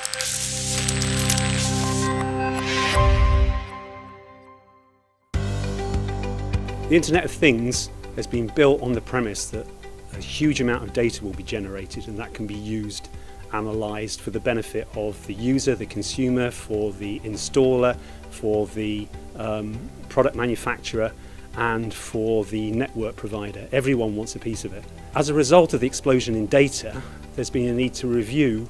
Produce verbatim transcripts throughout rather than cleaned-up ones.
The Internet of Things has been built on the premise that a huge amount of data will be generated, and that can be used, analysed for the benefit of the user, the consumer, for the installer, for the um, product manufacturer, and for the network provider. Everyone wants a piece of it. As a result of the explosion in data, there's been a need to review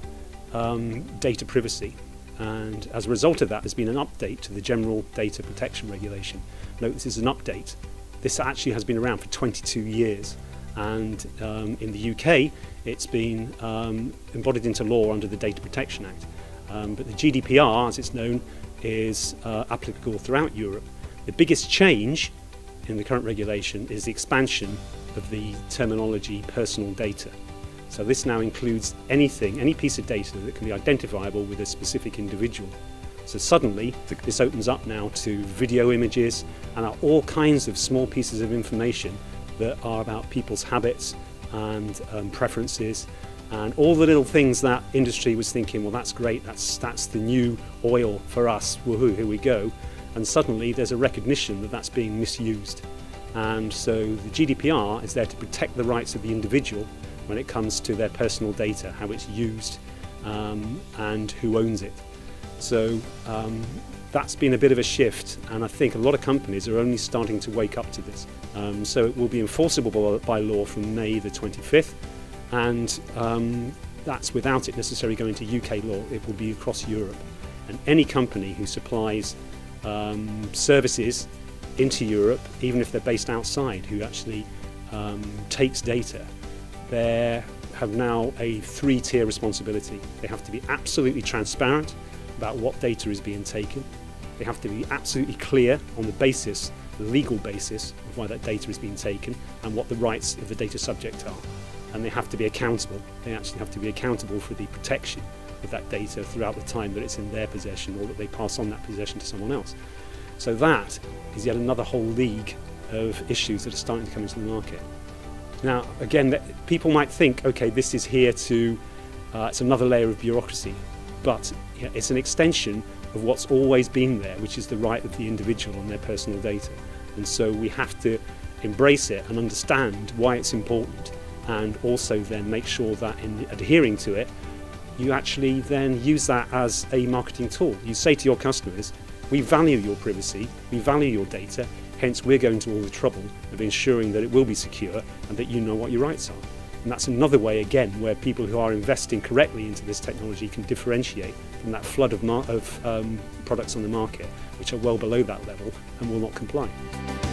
um, data privacy. And as a result of that, there's been an update to the General Data Protection Regulation. Note, this is an update. This actually has been around for twenty-two years, and um, in the U K it's been um, embodied into law under the Data Protection Act. Um, but the G D P R, as it's known, is uh, applicable throughout Europe. The biggest change in the current regulation is the expansion of the terminology personal data. So this now includes anything, any piece of data that can be identifiable with a specific individual. So suddenly this opens up now to video images and all kinds of small pieces of information that are about people's habits and um, preferences, and all the little things that industry was thinking, well, that's great, that's, that's the new oil for us, woohoo, here we go. And suddenly there's a recognition that that's being misused. And so the G D P R is there to protect the rights of the individual when it comes to their personal data, how it's used, um, and who owns it. So um, that's been a bit of a shift, and I think a lot of companies are only starting to wake up to this. Um, so it will be enforceable by law from May the twenty-fifth, and um, that's without it necessarily going to U K law. It will be across Europe, and any company who supplies um, services into Europe, even if they're based outside, who actually um, takes data, they have now a three-tier responsibility. They have to be absolutely transparent about what data is being taken. They have to be absolutely clear on the basis, the legal basis of why that data is being taken and what the rights of the data subject are. And they have to be accountable. They actually have to be accountable for the protection of that data throughout the time that it's in their possession, or that they pass on that possession to someone else. So that is yet another whole league of issues that are starting to come into the market. Now, again, people might think, okay, this is here to, uh, it's another layer of bureaucracy. But yeah, it's an extension of what's always been there, which is the right of the individual on their personal data. And so we have to embrace it and understand why it's important, and also then make sure that in adhering to it, you actually then use that as a marketing tool. You say to your customers, we value your privacy, we value your data, hence we're going to all the trouble of ensuring that it will be secure and that you know what your rights are. And that's another way, again, where people who are investing correctly into this technology can differentiate from that flood of, mar of um, products on the market which are well below that level and will not comply.